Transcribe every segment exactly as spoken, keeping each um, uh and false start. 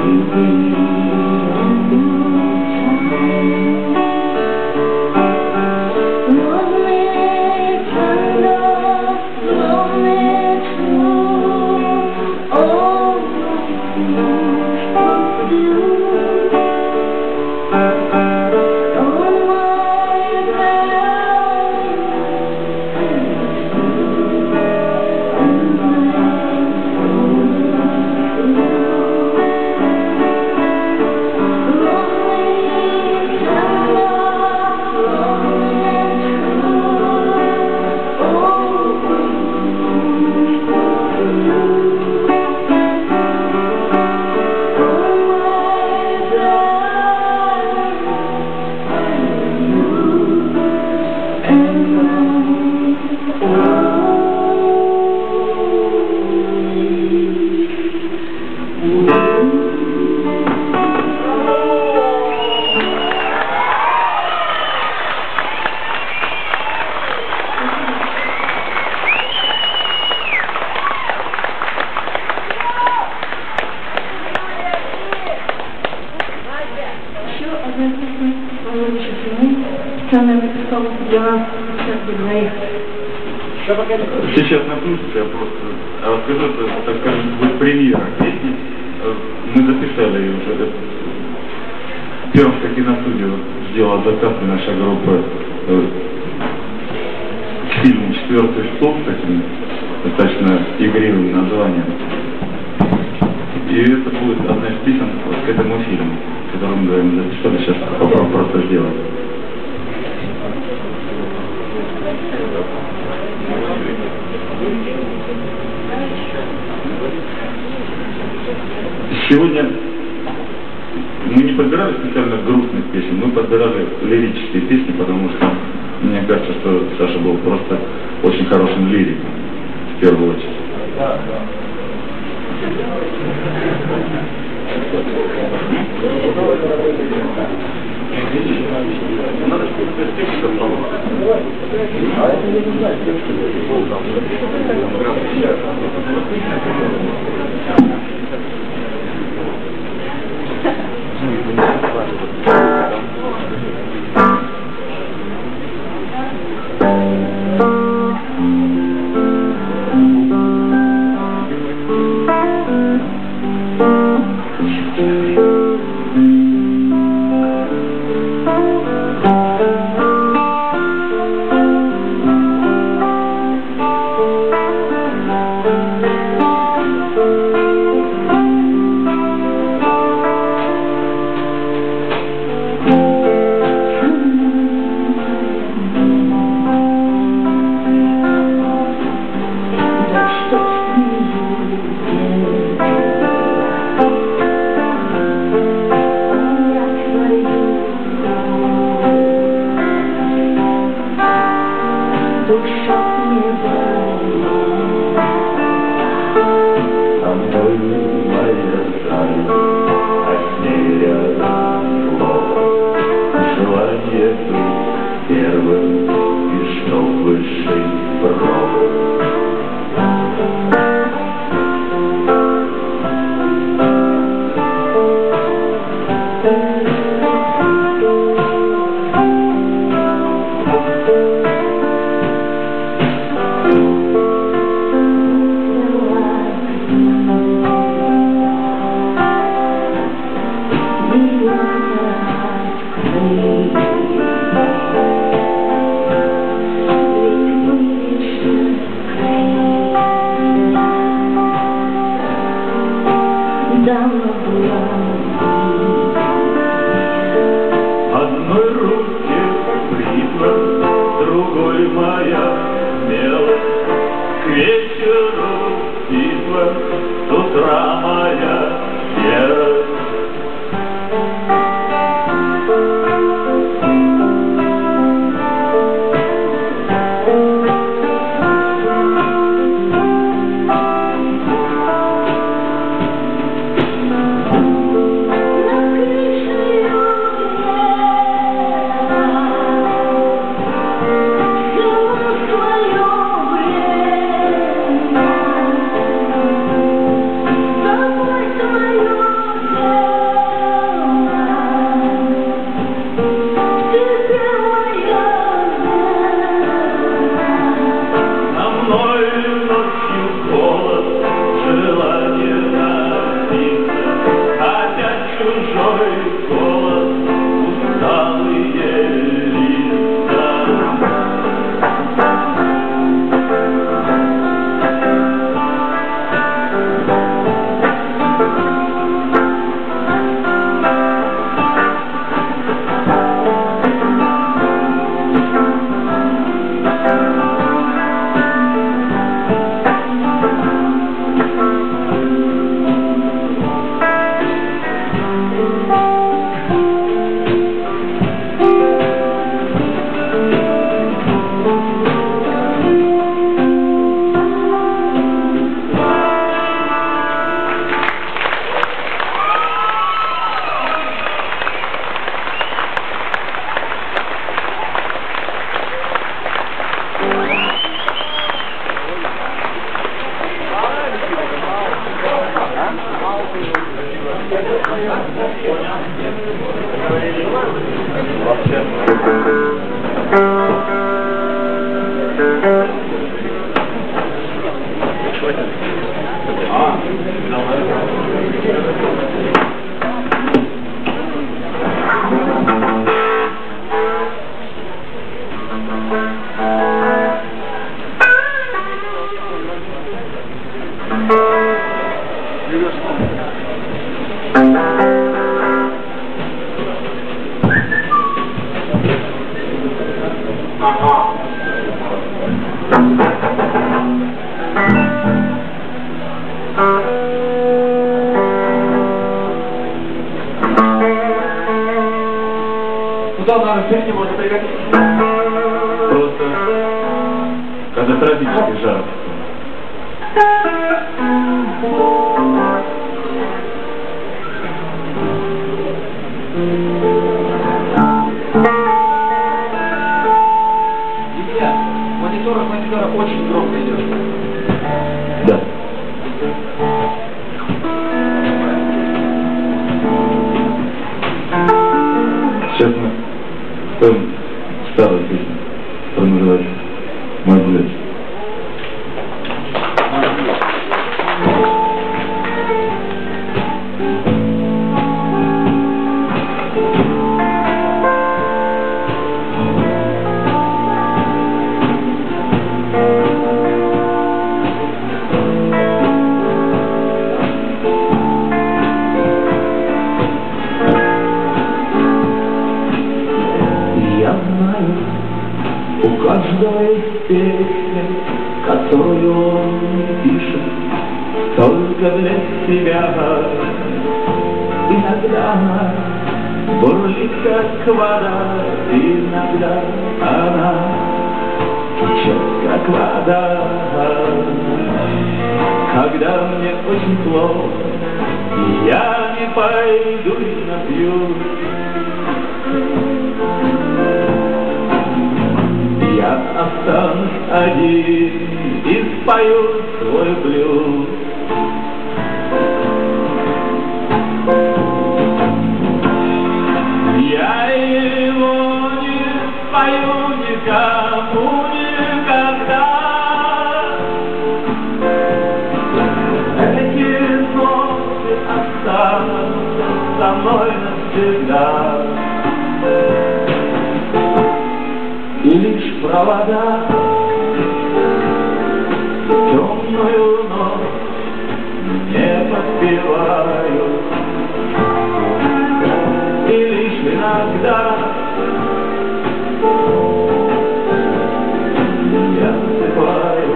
Сейчас напишите, я просто расскажу, так скажем, будет премьера песни. Мы записали ее уже. Пермская киностудия сделала адаптацию наша группа к фильму «Четвертый стол» с таким достаточно игривым названием. И это будет одна из песен к этому фильму, который мы говорим, записали, сейчас попробуем просто сделать. Сегодня мы не подбирали специально грустных песен, мы подбирали лирические песни, потому что мне кажется, что Саша был просто очень хорошим лириком, в первую очередь. Да, да. Надо что-то текст попробовать. А это я не знаю, как что был там. Thank you. чужой голос, усталые лица. Куда надо сесть, можно пригодиться? Просто, когда тропический жар. Илья, монитора, монитора очень громко идет. Да. Сейчас мы споем старую песню, которая называется «Мой взгляд». У каждого есть песня, которую он пишет только для себя. Иногда она бурлит, как вода, иногда она течет, как вода. Когда мне очень плохо, я не пойду и напьюсь. Я останусь один и спою свой блюз. Я его не спою никому никогда. Эти ноты останутся со мной навсегда. И лишь провода темную ночь не подпевают. И лишь иногда я засыпаю.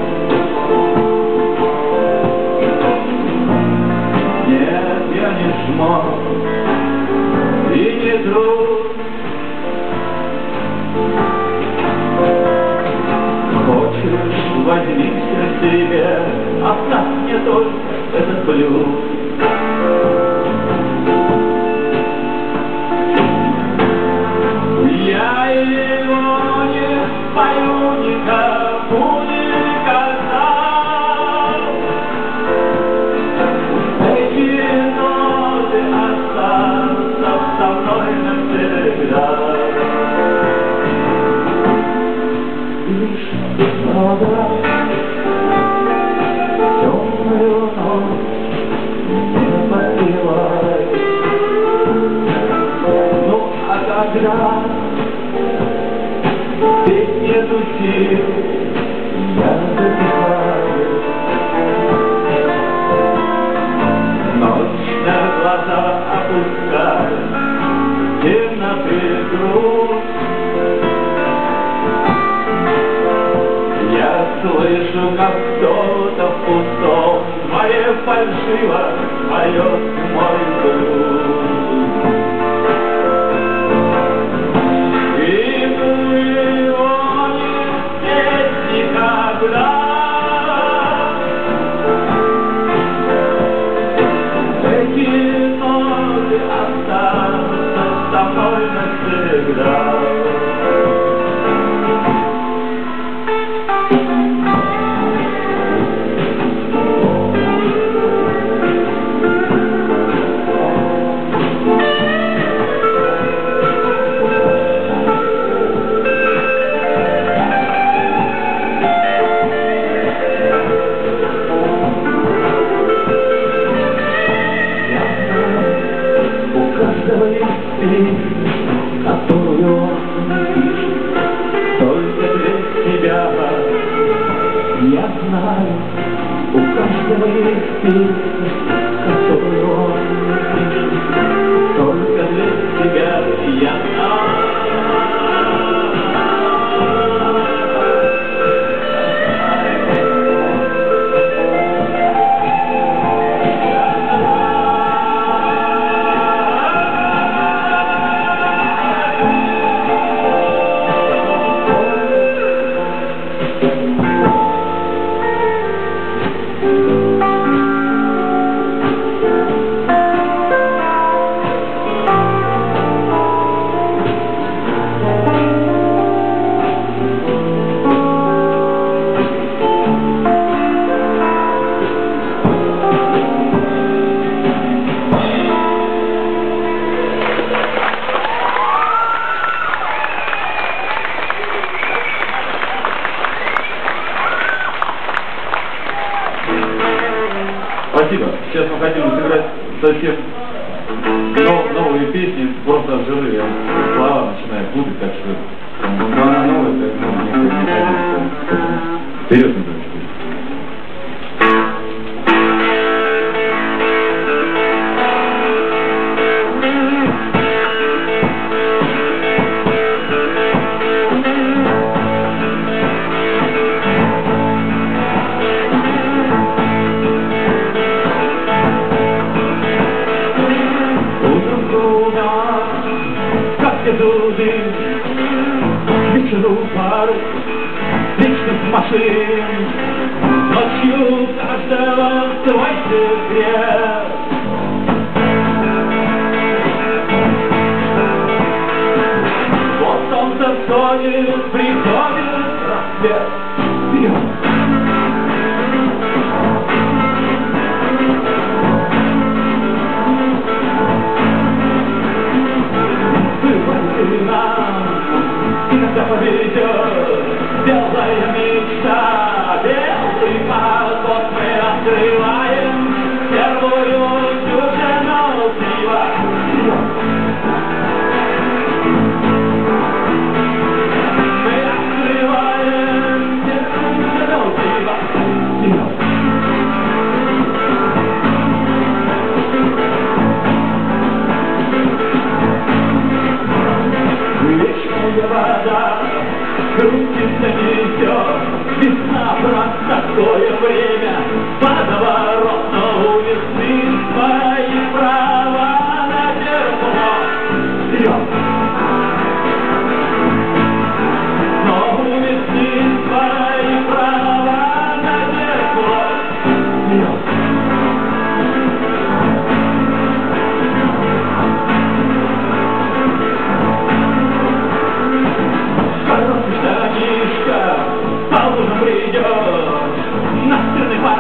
Нет, я не жмот и не друг. Хочешь, возьми все себе, оставь мне только этот блюз. Я его не спою никому никогда. Эти ноты останутся со мной навсегда. Лишь провода темную ночь стих, я затихаю. Ночь на глаза опускает темноты грудь. Я слышу, как кто-то в пустом море фальшиво поет мой блюз. И мы его не здесь никогда. Эти ноты останутся со мной навсегда. Которую он пишет только для себя. Я знаю, у каждого есть песня, которую он пишет только для себя. Я знаю. Спасибо. Сейчас мы хотим сыграть совсем нов, новые песни, просто живые. Слова начинают путать, так что но она новая, поэтому никто не ходит. Вперед, Андрей. Вечеру пары личных машин, ночью каждого свой секрет. Вот солнце всходит, приходит рассвет. Вперед! Иногда поведет белая мечта, белый пароход мы открываем первую дюжину пива. Мы открываем первую дюжину пива. Вечная вода крутится, несет, весна, брат, такое время, водоворот, но у весны свои права наверху. Вперед! Но у весны свои права наверху. Вперед! Штанишка по лужам придет, на стены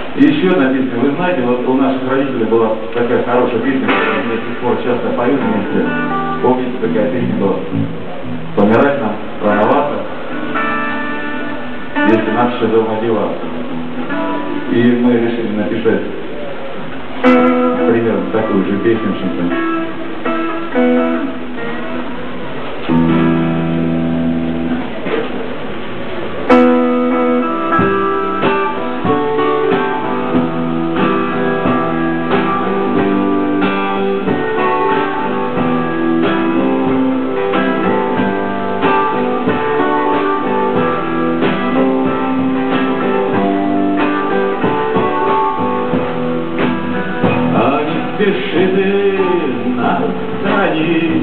И еще одна песня. Вы знаете, вот у наших родителей была такая хорошая песня, которую мы до сих пор часто поют вместе. Помните, такая песня была? Помирать нам рановато, если наши еще дома дела. И мы решили написать примерно такую же песню, что-то. Спеши ты нас хранить,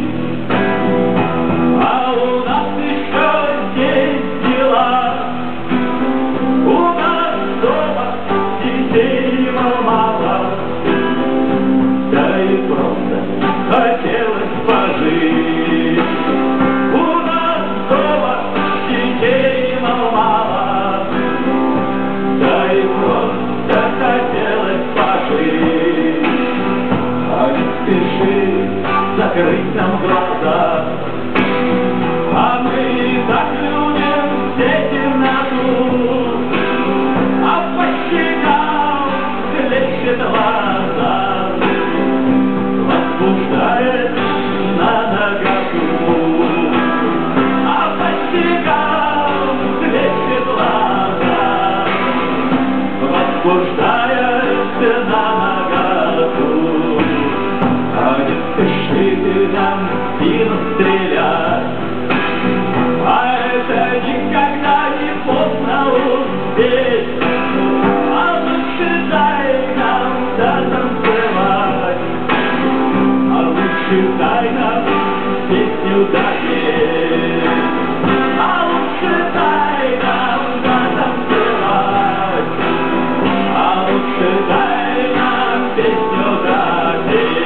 а у нас еще здесь дела. У нас дома детей мало, да и просто хотелось пожить. У нас дома детей мало, да и просто хотелось пожить. Спеши закрыть нам глаза, а мы так любим все темноту, а по щекам хлещет глаза, возбуждает на наготу, а по щекам хлещет глаза, возбуждает на наготу. Спеши ты нам в спину стрелять, а это никогда не поздно успеть, а лучше дай нам дотанцевать, а лучше дай нам песню допеть, а лучше дай нам дотанцевать, а лучше дай нам песню допеть.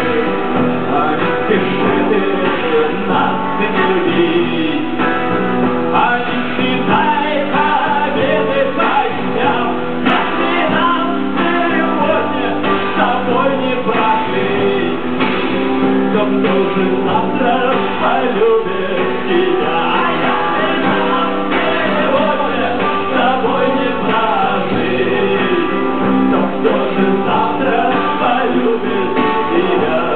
Спеши ты нас не любить, а не считай победы по дням, если нам сегодня с тобой не прожить, то кто же завтра полюбит тебя? А если нам сегодня с тобой не прожить, то кто же завтра полюбит тебя?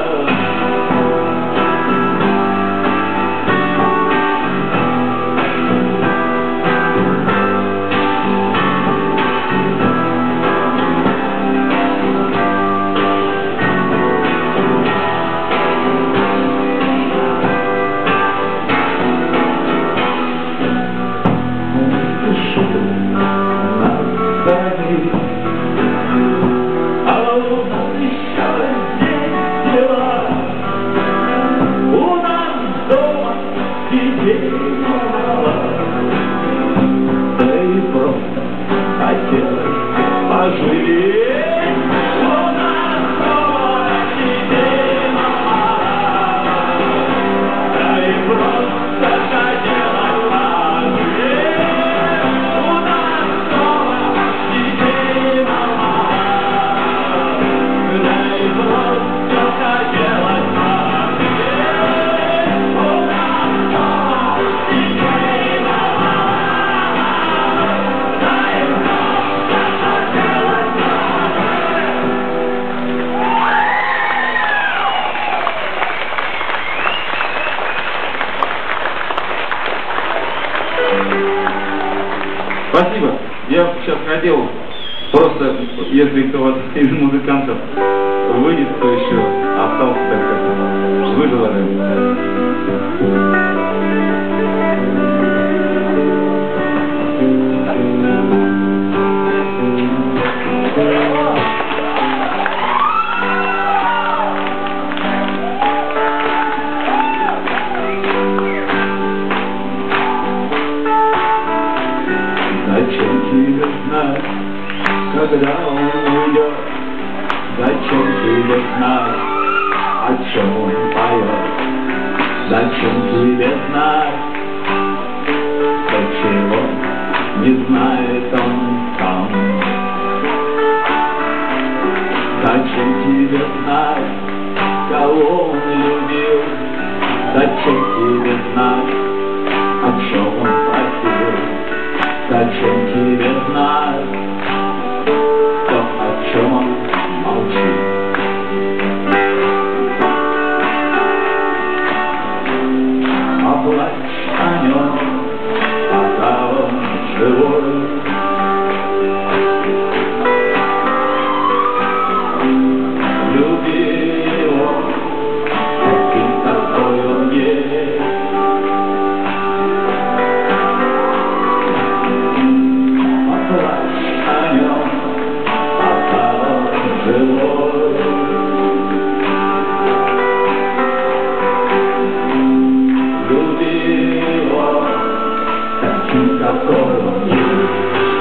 Спасибо. Я сейчас хотел просто, если кто-то из музыкантов выйдет, кто еще остался, так сказать, выживали. Зачем тебе знать, когда он уйдет? Зачем тебе знать, о чем он поет? Зачем тебе знать, то чего не знает он сам? Зачем тебе знать, кого он любил? Зачем тебе знать, о чем он просил? Зачем тебе знать, то, о чем он молчит? Оплачь о нем, пока он живой. Люби его, таким, какой он есть. Оплачь о нем, пока он живой. Люби его, таким, какой он есть.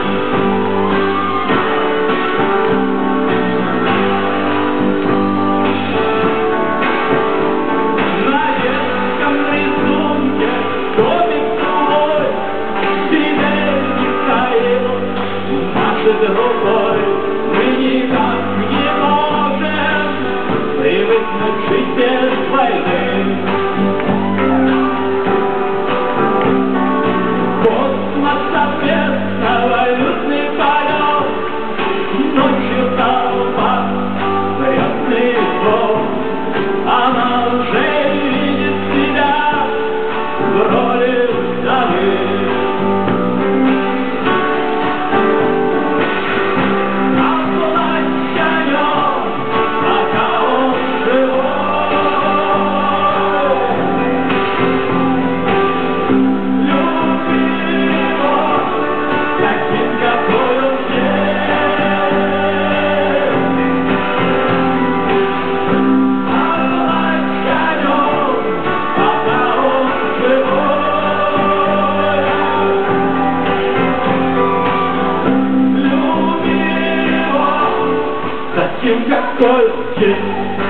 Другой, мы никак не можем привыкнуть жить без войны. Космос ответственно, валютный полет, ночью толпа, звездный звон. Она уже видит себя в роли вдовы. Таким, какой он есть.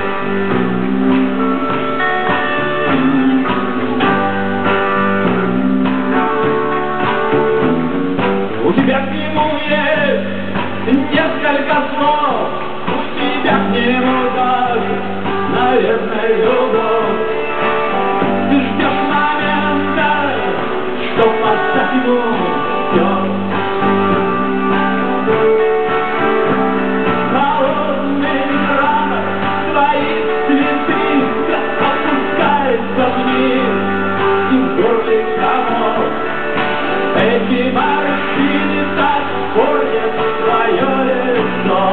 У тебя к нему есть несколько слов, у тебя к нему даже, наверное, любовь. Ты ждешь момента, чтоб отдать ему все. Эти морщины так портят свое лицо.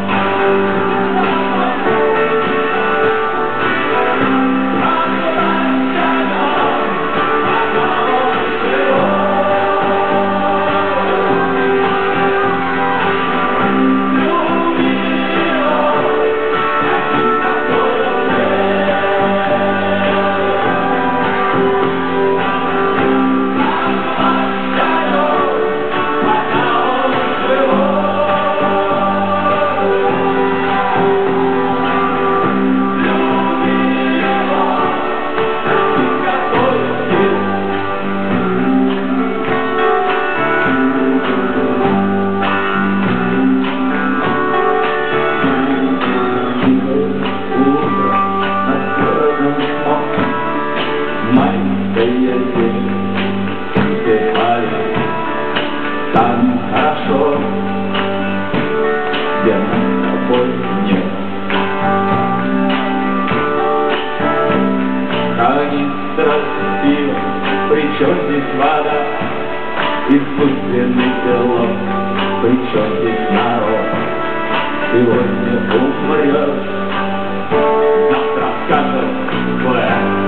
Там хорошо, где мы с тобой нет. Канистра с пивом, причем здесь вода, искусственный пилот, причем здесь народ. Сегодня умрет, завтра скажет Флэш.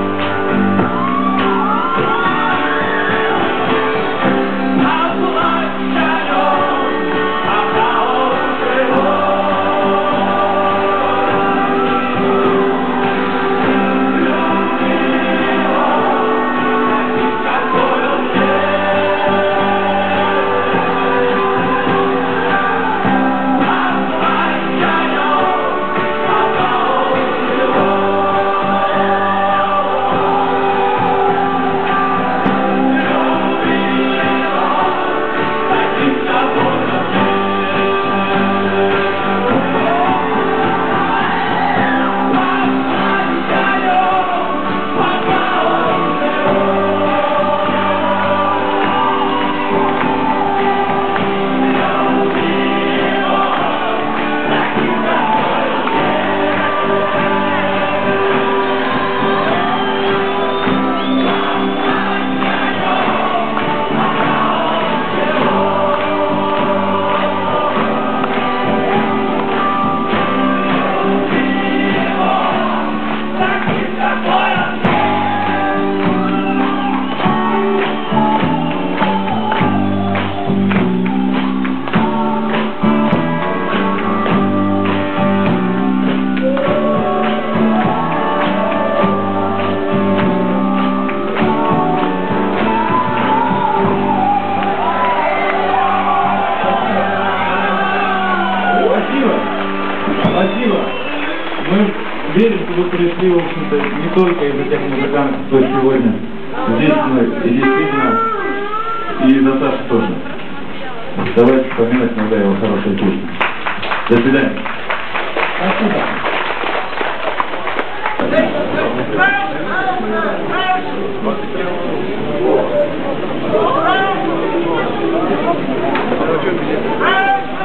верим, что вы пришли, в общем-то, не только из-за тех музыкантов, кто сегодня здесь мы, и действительно, и за Сашу тоже. Давайте вспоминать иногда его хорошие песни. До свидания. Спасибо.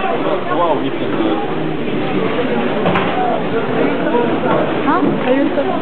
А?